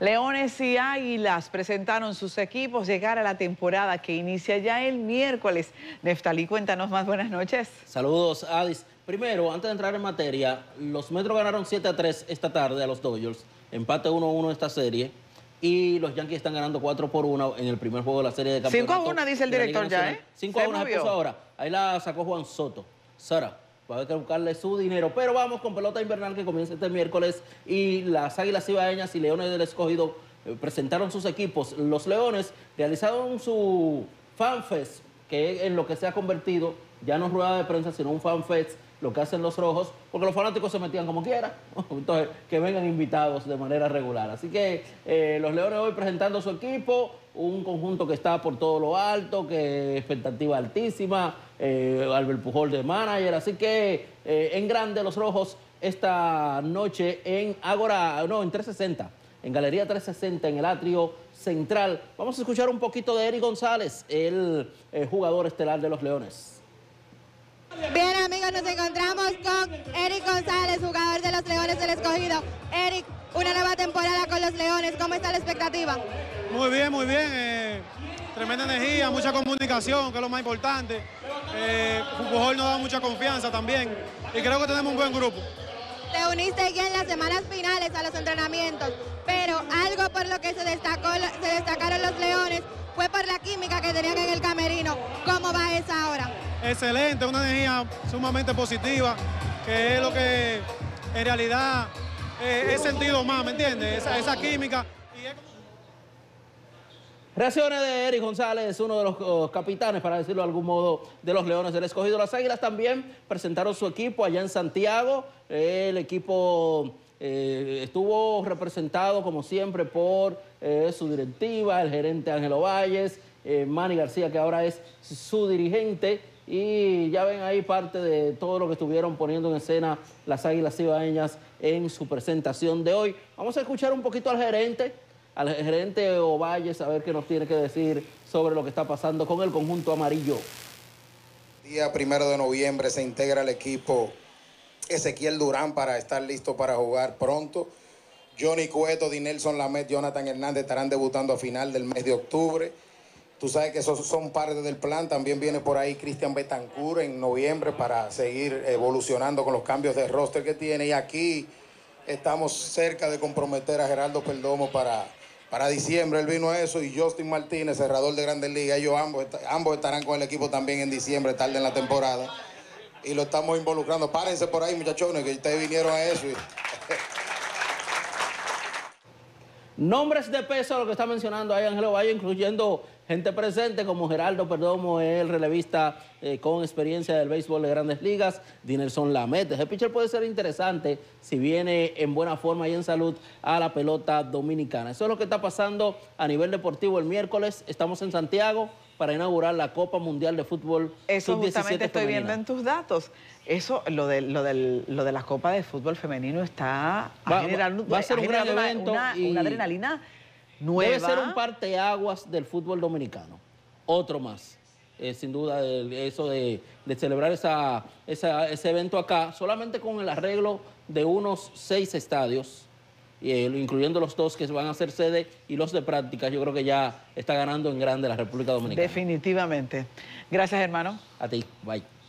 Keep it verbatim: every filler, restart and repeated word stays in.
Leones y Águilas presentaron sus equipos llegar a la temporada que inicia ya el miércoles. Neftalí, cuéntanos más. Buenas noches. Saludos, Adis. Primero, antes de entrar en materia, los Metros ganaron siete a tres esta tarde a los Dodgers. Empate uno a uno esta serie. Y los Yankees están ganando cuatro por uno en el primer juego de la serie de campeonato. cinco a uno, dice el director ya, ¿eh? cinco a uno se puso ahora. Ahí la sacó Juan Soto. Sara, va a haber que buscarle su dinero. Pero vamos con pelota invernal que comienza este miércoles. Y las Águilas Ibaeñas y Leones del Escogido eh, presentaron sus equipos. Los Leones realizaron su FanFest, que es en lo que se ha convertido, ya no es rueda de prensa, sino un FanFest, lo que hacen los rojos, porque los fanáticos se metían como quiera. Entonces, que vengan invitados de manera regular. Así que eh, los Leones hoy presentando su equipo, un conjunto que está por todo lo alto, que expectativa altísima, eh, Albert Pujol de manager. Así que eh, en grande los rojos esta noche en Ágora, no, en trescientos sesenta, en Galería trescientos sesenta, en el atrio central. Vamos a escuchar un poquito de Eric González, el eh, jugador estelar de los Leones. Bien, amigos, nos encontramos con Eric González, jugador de los Leones del Escogido. Eric, una nueva temporada con los Leones, ¿cómo está la expectativa? Muy bien, muy bien. Eh, tremenda energía, mucha comunicación, que es lo más importante. Eh, Pujol nos da mucha confianza también y creo que tenemos un buen grupo. Te uniste ya en las semanas finales a los entrenamientos, pero algo por lo que se, destacó, se destacaron los Leones fue por la química que tenían en el camerino. ¿Cómo va esa ahora? Excelente, una energía sumamente positiva, que es lo que en realidad eh, he sentido más, ¿me entiendes? Esa, esa química. Y es... Reacciones de Eric González, uno de los uh, capitanes, para decirlo de algún modo, de los Leones del Escogido. Las Águilas también presentaron su equipo allá en Santiago. El equipo eh, estuvo representado, como siempre, por eh, su directiva, el gerente Ángelo Valles, eh, Manny García, que ahora es su dirigente. Y ya ven ahí parte de todo lo que estuvieron poniendo en escena las Águilas Ibaeñas en su presentación de hoy. Vamos a escuchar un poquito al gerente, al gerente Ovalles, a ver qué nos tiene que decir sobre lo que está pasando con el conjunto amarillo. Día primero de noviembre se integra el equipo Ezequiel Durán para estar listo para jugar pronto. Johnny Cueto, Dinelson Lamet, Jonathan Hernández estarán debutando a final del mes de octubre. Tú sabes que esos son parte del plan. También viene por ahí Cristian Betancourt en noviembre para seguir evolucionando con los cambios de roster que tiene. Y aquí estamos cerca de comprometer a Geraldo Perdomo para, para diciembre. Él vino a eso. Y Justin Martínez, cerrador de Grandes Ligas. Ellos ambos, ambos estarán con el equipo también en diciembre, tarde en la temporada. Y lo estamos involucrando. Párense por ahí, muchachones, que ustedes vinieron a eso. Nombres de peso, lo que está mencionando ahí Ángelo Valle, incluyendo gente presente como Geraldo Perdomo, el relevista eh, con experiencia del béisbol de Grandes Ligas, Dinelson Lamet. Ese pitcher puede ser interesante si viene en buena forma y en salud a la pelota dominicana. Eso es lo que está pasando a nivel deportivo el miércoles. Estamos en Santiago para inaugurar la Copa Mundial de Fútbol Eso sub diecisiete justamente estoy femenina. viendo en tus datos. Eso, lo de, lo del, lo de la Copa de Fútbol Femenino está Va, generando, va a ser un gran una, evento una, y una adrenalina nueva. Debe ser un parteaguas del fútbol dominicano. Otro más. Eh, sin duda, el, eso de, de celebrar esa, esa, ese evento acá, solamente con el arreglo de unos seis estadios, eh, incluyendo los dos que van a ser sede y los de práctica, yo creo que ya está ganando en grande la República Dominicana. Definitivamente. Gracias, hermano. A ti. Bye.